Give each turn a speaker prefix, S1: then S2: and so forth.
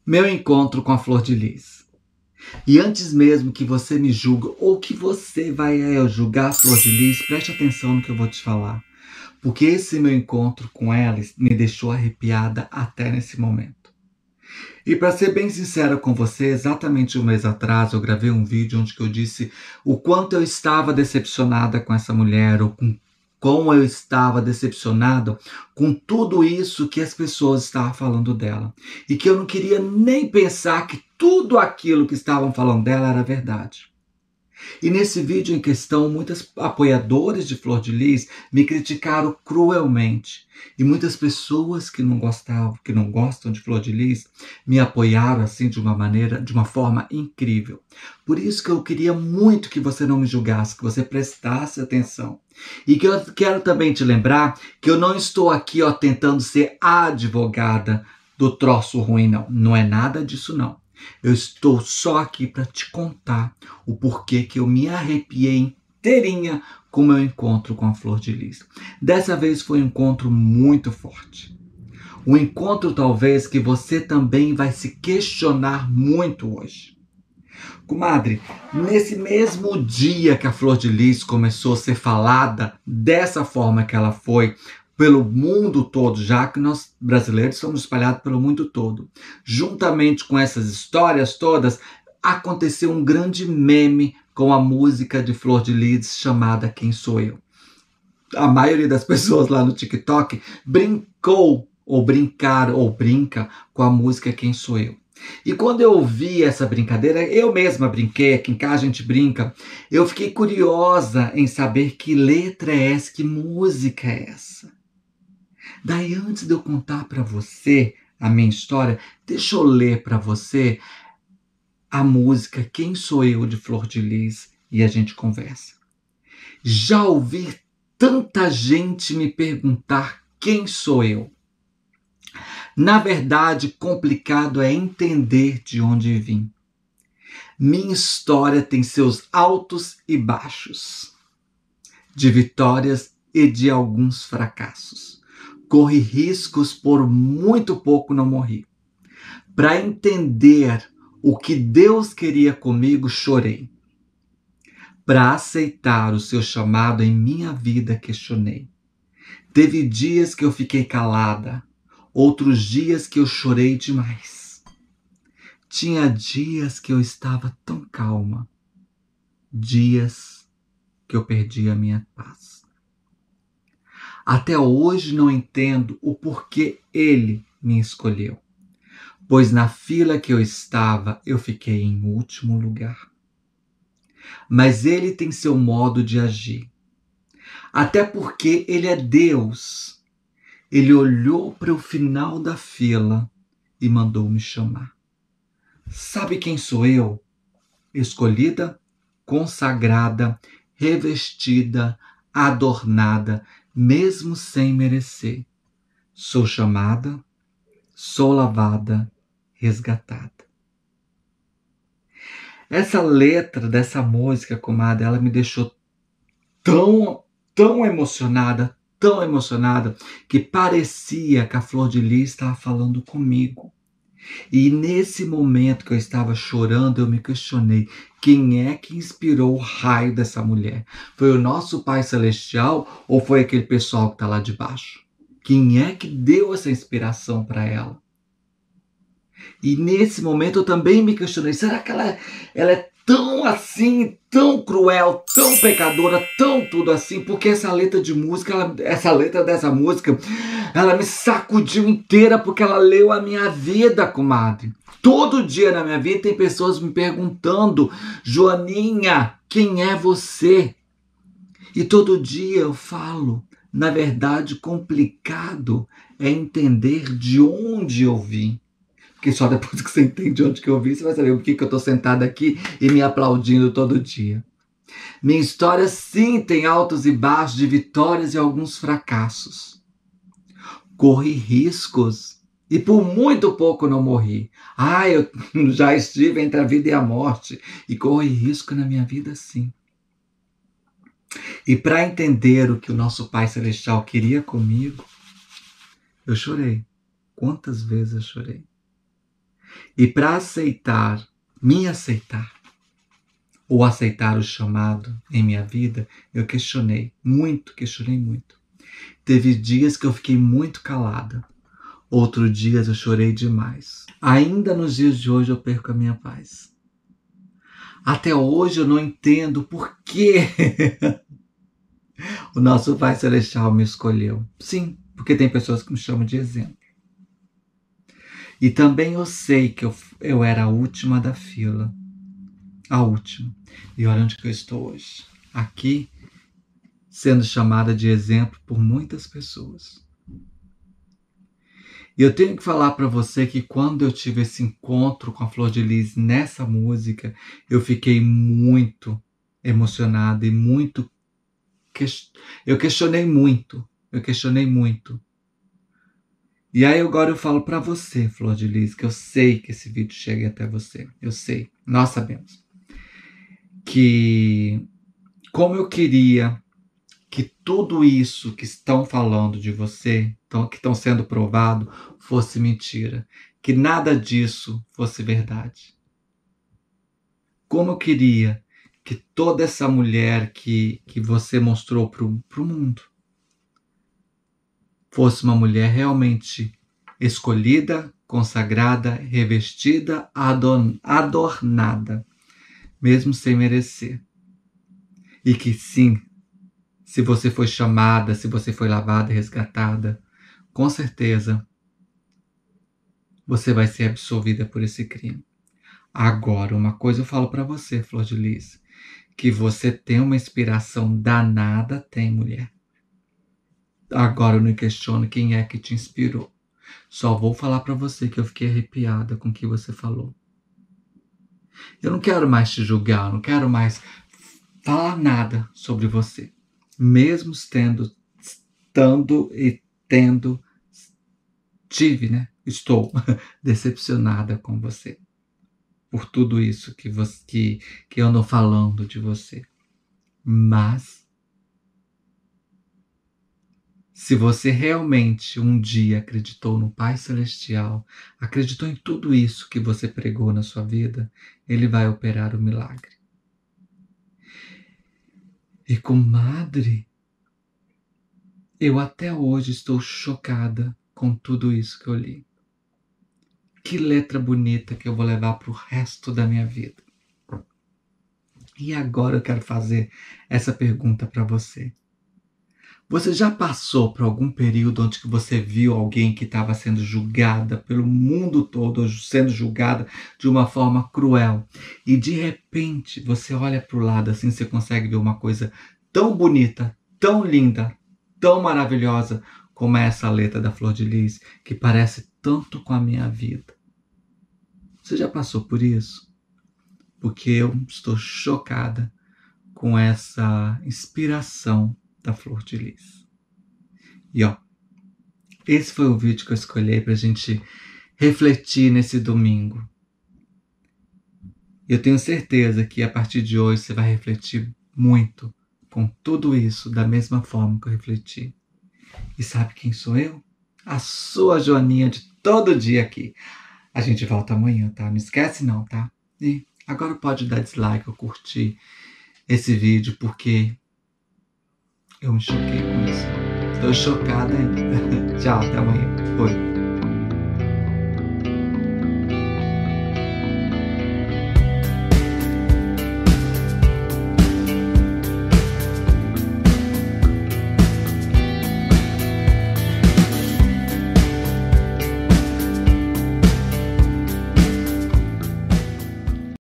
S1: Meu encontro com a Flor de Lis. E antes mesmo que você me julgue ou que você vai julgar a Flor de Lis, preste atenção no que eu vou te falar. Porque esse meu encontro com ela me deixou arrepiada até nesse momento. E para ser bem sincero com você, exatamente um mês atrás eu gravei um vídeo onde eu disse o quanto eu estava decepcionada com essa mulher, ou com como eu estava decepcionado com tudo isso que as pessoas estavam falando dela. E que eu não queria nem pensar que tudo aquilo que estavam falando dela era verdade. E nesse vídeo em questão, muitos apoiadores de Flor de Lis me criticaram cruelmente. E muitas pessoas que não gostam de Flor de Lis, me apoiaram assim de uma forma incrível. Por isso que eu queria muito que você não me julgasse, que você prestasse atenção. E que eu quero também te lembrar que eu não estou aqui tentando ser a advogada do troço ruim, não. Não é nada disso, não. Eu estou só aqui para te contar o porquê que eu me arrepiei inteirinha com o meu encontro com a Flor de Lis. Dessa vez foi um encontro muito forte. Um encontro talvez que você também vai se questionar muito hoje. Comadre, nesse mesmo dia que a Flor de Lis começou a ser falada dessa forma que ela foi, pelo mundo todo, já que nós brasileiros somos espalhados pelo mundo todo. Juntamente com essas histórias todas, aconteceu um grande meme com a música de Flor de Lis chamada Quem Sou Eu. A maioria das pessoas lá no TikTok brincou, ou brincaram, ou brinca com a música Quem Sou Eu. E quando eu ouvi essa brincadeira, eu mesma brinquei, aqui em casa a gente brinca, eu fiquei curiosa em saber que letra é essa, que música é essa. Daí, antes de eu contar para você a minha história, deixa eu ler para você a música Quem Sou Eu, de Flor de Lis, e a gente conversa. Já ouvi tanta gente me perguntar quem sou eu. Na verdade, complicado é entender de onde vim. Minha história tem seus altos e baixos, de vitórias e de alguns fracassos. Corri riscos, por muito pouco não morri. Para entender o que Deus queria comigo, chorei. Para aceitar o seu chamado em minha vida, questionei. Teve dias que eu fiquei calada, outros dias que eu chorei demais. Tinha dias que eu estava tão calma, dias que eu perdi a minha paz. Até hoje não entendo o porquê ele me escolheu, pois na fila que eu estava eu fiquei em último lugar. Mas ele tem seu modo de agir, até porque ele é Deus. Ele olhou para o final da fila e mandou me chamar. Sabe quem sou eu? Escolhida, consagrada, revestida, adornada, mesmo sem merecer. Sou chamada, sou lavada, resgatada. Essa letra dessa música, comadre, ela me deixou tão emocionada, que parecia que a Flor de Lis estava falando comigo. E nesse momento que eu estava chorando, eu me questionei, quem é que inspirou o raio dessa mulher? Foi o nosso Pai Celestial ou foi aquele pessoal que está lá de baixo? Quem é que deu essa inspiração para ela? E nesse momento eu também me questionei, será que ela é tão assim, tão cruel, tão pecadora, tão tudo assim? Porque essa letra de música, essa letra dessa música, ela me sacudiu inteira porque ela leu a minha vida, comadre. Todo dia na minha vida tem pessoas me perguntando, Joaninha, quem é você? E todo dia eu falo, na verdade, complicado é entender de onde eu vim. Porque só depois que você entende onde que eu vim, você vai saber por que eu estou sentada aqui e me aplaudindo todo dia. Minha história sim tem altos e baixos, de vitórias e alguns fracassos. Corri riscos e por muito pouco não morri. Eu já estive entre a vida e a morte e corri risco na minha vida sim. E para entender o que o nosso Pai Celestial queria comigo, eu chorei. Quantas vezes eu chorei? E para aceitar, me aceitar, ou aceitar o chamado em minha vida, eu questionei muito. Teve dias que eu fiquei muito calada. Outros dias eu chorei demais. Ainda nos dias de hoje eu perco a minha paz. Até hoje eu não entendo por que o nosso Pai Celestial me escolheu. Sim, porque tem pessoas que me chamam de exemplo. E também eu sei que eu era a última da fila. A última. E olha onde que eu estou hoje. Aqui, sendo chamada de exemplo por muitas pessoas. E eu tenho que falar para você que quando eu tive esse encontro com a Flor de Lis nessa música, eu fiquei muito emocionado e muito... Eu questionei muito. E aí agora eu falo para você, Flor de Lis, que eu sei que esse vídeo chegue até você. Eu sei. Nós sabemos. Que como eu queria que tudo isso que estão falando de você, que estão sendo provado, fosse mentira. Que nada disso fosse verdade. Como eu queria que toda essa mulher que você mostrou para o mundo fosse uma mulher realmente escolhida, consagrada, revestida, adornada, mesmo sem merecer. E que sim, se você foi chamada, se você foi lavada e resgatada, com certeza você vai ser absolvida por esse crime. Agora, uma coisa eu falo para você, Flor de Lis, que você tem uma inspiração danada, tem, mulher. Agora eu não questiono quem é que te inspirou. Só vou falar para você que eu fiquei arrepiada com o que você falou. Eu não quero mais te julgar, não quero mais falar nada sobre você. Mesmo estou decepcionada com você. Por tudo isso que eu ando falando de você. Mas se você realmente um dia acreditou no Pai Celestial, acreditou em tudo isso que você pregou na sua vida, Ele vai operar o milagre. E comadre, eu até hoje estou chocada com tudo isso que eu li. Que letra bonita que eu vou levar para o resto da minha vida. E agora eu quero fazer essa pergunta para você. Você já passou por algum período onde você viu alguém que estava sendo julgada pelo mundo todo, sendo julgada de uma forma cruel, e de repente você olha para o lado assim, você consegue ver uma coisa tão bonita, tão linda, tão maravilhosa como essa letra da Flor de Lis, que parece tanto com a minha vida. Você já passou por isso? Porque eu estou chocada com essa inspiração da Flor de Lis. E ó, esse foi o vídeo que eu escolhi pra gente refletir nesse domingo. Eu tenho certeza que a partir de hoje você vai refletir muito com tudo isso da mesma forma que eu refleti. E sabe quem sou eu? A sua Joaninha de todo dia aqui. A gente volta amanhã, tá? Não esquece não, tá? E agora pode dar dislike ou curtir esse vídeo, porque eu me choquei com isso. Estou chocada ainda. Tchau, até amanhã. Oi.